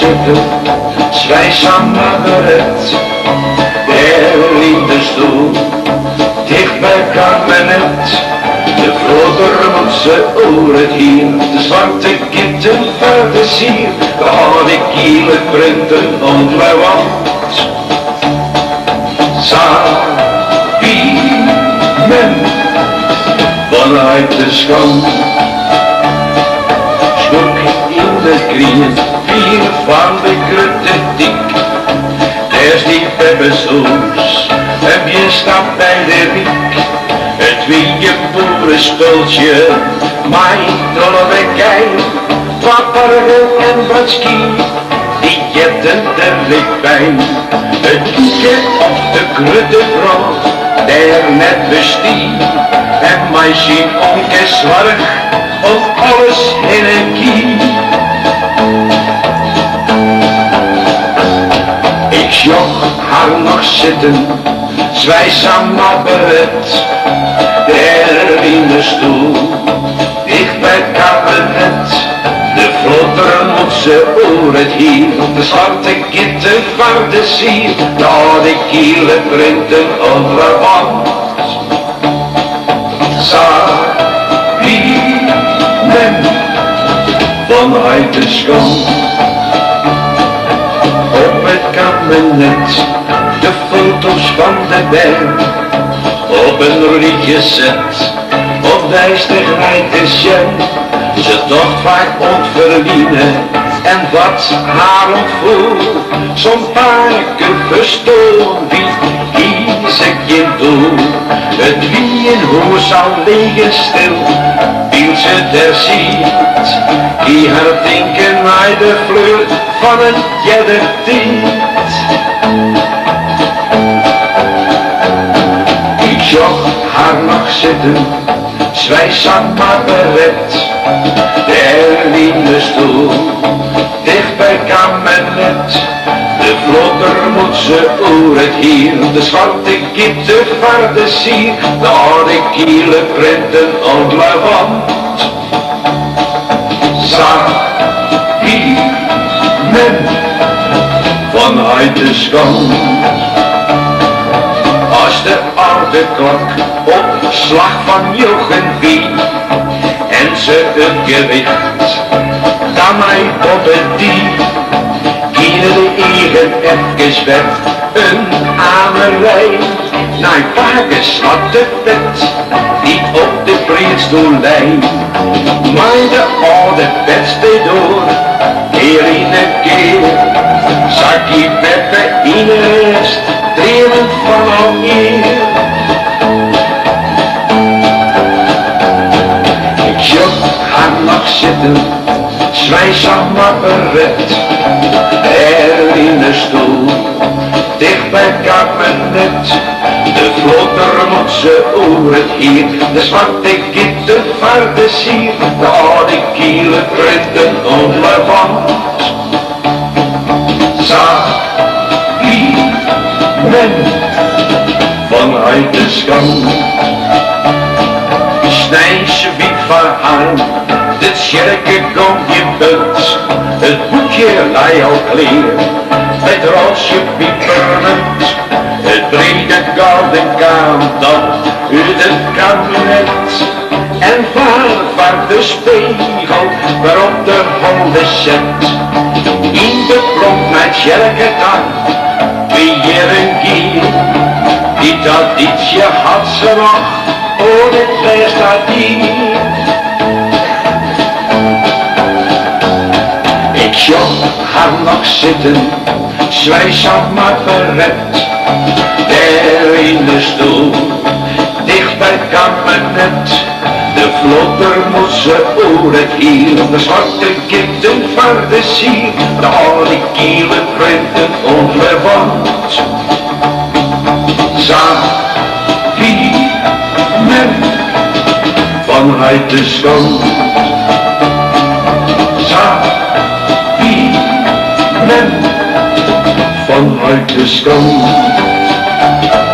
zitten, zwijgzaam Margaret, daar in de stoel, dicht bij het kabinet. De vlotter moet ze oren hier, de zwarte kitten van de zier, de oude kielen printen ontlewand. Sabien vanuit de schand, schrok in de knieën, vier van de kritiek. Daar is die peppersoes, en je staat bij de riek. Het wieje boerenspultje, mijn trolle kei, papargen en wat ski, die jetten de likpijn. Het koekje of de kruttenbrood, daar net bestiet, en meisje onkeswarrig, of alles in een kie. Ik joch haar nog zitten, zwijgzaam naar bed, daar in de stoel, dicht bij het kabinet. De vlotter moet ze oren hier, de zwarte kitten van de zier, de oude kielen printen ontlewand. Sabien vanuit de schand, op het kabinet, de foto's van de berg, op een rietje zet, op wijstigheid is je. Ze docht vaak ontverdienen en wat haar ontvoer. Zo'n paarke verstoor, wie kies ik je toe? Het wie en hoe zal liggen stil, wie ze der ziet. Die haar denken naar de vleurt van een jeddertiet. Ik joch haar nog zitten, zwijgzaam maar bered, daar in de stoel, dicht bij het kabinet. De vlotter moet ze oren hier, de zwarte kitten van de zier, de oude kielen printen ontlewand. Sabien vanuit de schand, als de oude klok op slag van Jochie en ze het gewicht dan mij op het die, kierde eigen even werd een aanmerij, naar paken zat de pet die op de preekstoel lei. Maar de oude pet steed door, keer in een keer, zag die peppe in de rest, trillend van alweer. Ik joch haar nog zitten, zwijgzaam maar bered, daar in de stoel, dicht bij het kabinet. De vlotter moet ze oren hier, de zwarte kitten van de zier, de oude kielen printen ontlewand. Sabien vanuit de schand, snij ze wiet van haar, dit scherke komt je punt, het boekje lei al kleer, het roosje piepermunt, het brede gouden kant op uit het kabinet. En van de spiegel waarop de honden zet, in de plomp met scherke tand, weer een gier, die dat ietsje had ze nog, oh dit leest dat hier. Ik joch haar nog zitten, zwijgzaam maar bered, daar in de stoel, dicht bij het kabinet. De vlotter moet ze oren hier, de zwarte kitten van de zier, de oude kielen printen ontlewand. Sabien vanuit de schand, Sabien vanuit de schand.